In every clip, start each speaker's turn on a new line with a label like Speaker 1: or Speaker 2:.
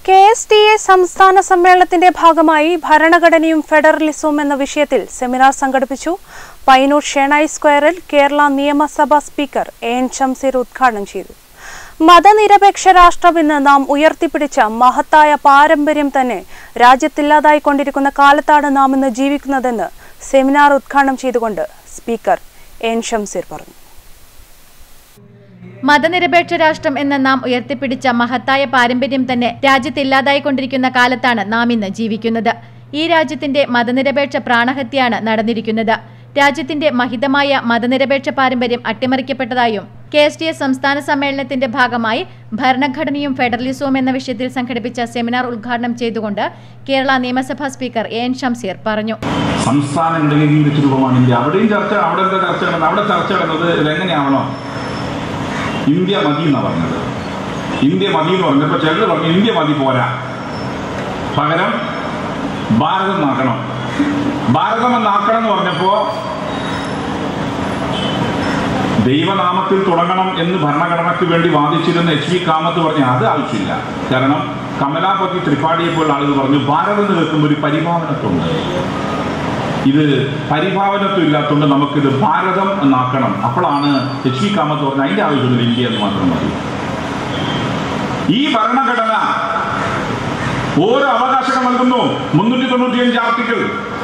Speaker 1: KSTA സംസ്ഥാന സമ്മേളനത്തിന്റെ ഭാഗമായി ഭരണഘടനയും ഫെഡറലിസവും എന്ന വിഷയത്തിൽ സെമിനാർ സംഘടിപ്പിച്ചു. പയ്യന്നൂർ ഷെണായി സ്ക്വയറിൽ കേരള നിയമസഭാ സ്പീക്കർ എൻ ഷംസീർ ഉദ്ഘാടനം ചെയ്തു. മതനിരപേക്ഷ രാഷ്ട്രമെന്ന് നാം ഉയർത്തിപ്പിടിച്ച മഹത്തായ പാരമ്പര്യം തന്നെ രാജ്യത്തില്ലാതായിക്കൊണ്ടിരിക്കുന്ന കാലത്താണ് നാം ഇന്ന് ജീവിക്കുന്നതെന്ന് സെമിനാർ ഉദ്ഘാടനം ചെയ്തുകൊണ്ട് സ്പീക്കർ എൻ ഷംസീർ പറഞ്ഞു.
Speaker 2: മതനിരപേക്ഷ രാഷ്ട്രം എന്ന നാം ഉയർത്തിപ്പിടിച്ച മഹത്തായ പാരമ്പര്യം തന്നെ രാജ്യത്തില്ലാതായിക്കൊണ്ടിരിക്കുന്ന കാലത്താണ് നാം ഇന്ന് ജീവിക്കുന്നത്. ഈ രാജ്യത്തിന്റെ മതനിരപേക്ഷ പ്രാണഹത്യയാണ് നടന്നിരിക്കുന്നത്. രാജ്യത്തിന്റെ മഹിതമായ മതനിരപേക്ഷ പാരമ്പര്യം അട്ടിമറിക്കപ്പെട്ടതായും KSTA സംസ്ഥാന സമ്മേളനത്തിന്റെ ഭാഗമായി ഭരണഘടനയും ഫെഡറലിസവും എന്ന വിഷയത്തിൽ സംഘടിപ്പിച്ച സെമിനാർ ഉദ്ഘാടനം ചെയ്തുകൊണ്ട് കേരള നിയമസഭാ സ്പീക്കർ എൻ ഷംസീർ പറഞ്ഞു.
Speaker 3: സംസ്ഥാനങ്ങളുടെ രൂപമാണ് ഇന്ത്യ. അവിടെയും ചർച്ച, അവിടെ ചർച്ച നടന്നത് ഇതെങ്ങനെയാവണം. ഇന്ത്യ മതി എന്നാണ് പറഞ്ഞത്. ഇന്ത്യ മതി എന്ന് പറഞ്ഞപ്പോൾ ചിലർ പറഞ്ഞു ഇന്ത്യ മതി പോരാ, പകരം ഭാരതം നാക്കണം. ഭാരതം എന്നാക്കണം എന്ന് പറഞ്ഞപ്പോ ദൈവനാമത്തിൽ തുടങ്ങണം എന്ന് ഭരണഘടനയ്ക്ക് വേണ്ടി വാദിച്ചിരുന്ന HV കാമത്ത് പറഞ്ഞു അത് ആവശ്യമില്ല. കാരണം കമലാപതി ത്രിപാഠിയെ പോലുള്ള ആളുകൾ പറഞ്ഞു ഭാരതം എന്ന് കേൾക്കുമ്പോൾ ഒരു പരിഭാവനത്വമുണ്ട്. ഇത് പരിഭാവനത്വം ഇല്ലാത്തതുകൊണ്ട് നമുക്കിത് ഭാരതം എന്നാക്കണം. അപ്പോഴാണ് HV കാമത്ത് പറഞ്ഞ അതിന്റെ ആവശ്യമില്ല, ഇന്ത്യ എന്ന് മാത്രം മതി. ഈ ഭരണഘടന ഓരോ അവകാശങ്ങൾ നൽകുന്നു. 395 ആർട്ടിക്കിൾ.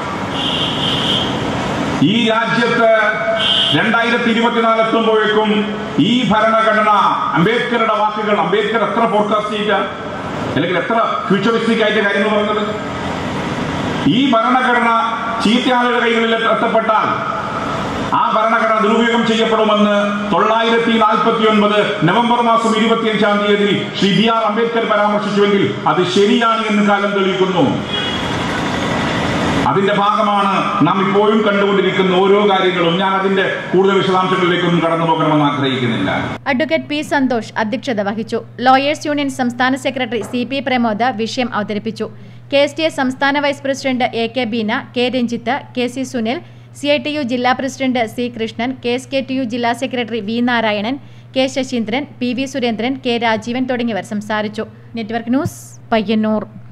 Speaker 3: ഈ രാജ്യത്ത് 2024 എത്തുമ്പോഴേക്കും ഈ ഭരണഘടന അംബേദ്കറുടെ വാക്കുകൾ, അംബേദ്കർ എത്ര ഫോർകാസ്റ്റ് ചെയ്ത അല്ലെങ്കിൽ എത്ര ഫ്യൂച്ചറിസ്റ്റിക് ആയിട്ട് കാര്യങ്ങൾ പറഞ്ഞത്, ഈ ഭരണഘടന ചീത്തയാളുടെ കൈകളിൽ എത്തപ്പെട്ടാൽ ആ ഭരണഘടന ദുരുപയോഗം ചെയ്യപ്പെടുമെന്ന് 949 നവംബർ മാസം 25-ാം തീയതി ശ്രീ BR അംബേദ്കർ പരാമർശിച്ചുവെങ്കിൽ അത് ശരിയാണ് എന്ന് കാലം തെളിയിക്കുന്നു. അതിന്റെ ഭാഗമാണ് നാം ഇപ്പോഴും കണ്ടുകൊണ്ടിരിക്കുന്ന ഓരോ കാര്യങ്ങളും. ഞാൻ അതിന്റെ കൂടുതൽ വിശദാംശങ്ങളിലേക്കൊന്നും കടന്നു പോകണമെന്ന് ആഗ്രഹിക്കുന്നില്ല.
Speaker 2: Advocate P. സന്തോഷ് അധ്യക്ഷത വഹിച്ചു. ലോയേഴ്സ് യൂണിയൻ സംസ്ഥാന സെക്രട്ടറി CP പ്രമോദ് വിഷയം അവതരിപ്പിച്ചു. KSTA സംസ്ഥാന vice president AK Beena, K. Ranjith, KC Sunil, CITU ജില്ലാ പ്രസിഡന്റ് C. കൃഷ്ണൻ, KSKTU ജില്ലാ secretary V. Narayanan, K. Sasheendran, PV Surendran, K. Rajeevan തുടങ്ങിയവർ സംസാരിച്ചു. Network news, Payyanur.